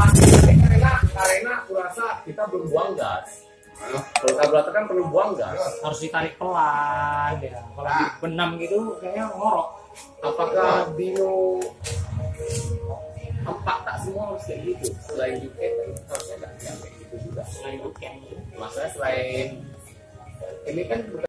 karena aku rasa kita belum buang gas. Kalau karburator kan perlu buang gas, harus ditarik pelan ya. Kalau dibenam gitu kayaknya ngorok. apakah Dyno 4 tak semua harus kayak gitu? Selain UK harusnya nggak kayak gitu juga. Selain weekend, Maksudnya selain ini kan